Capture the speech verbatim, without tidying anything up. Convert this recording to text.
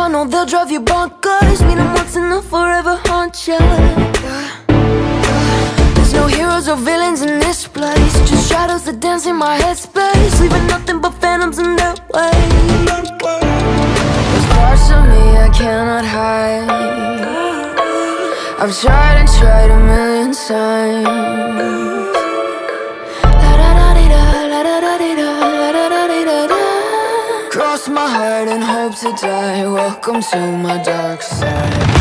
I know they'll drive you bonkers. Meet them once and they'll forever haunt ya. There's no heroes or villains in this place, just shadows that dance in my headspace, leaving nothing but phantoms in their way. There's parts of me I cannot hide. I've tried and tried a million times. Cross my heart and hope to die. Welcome to my dark side.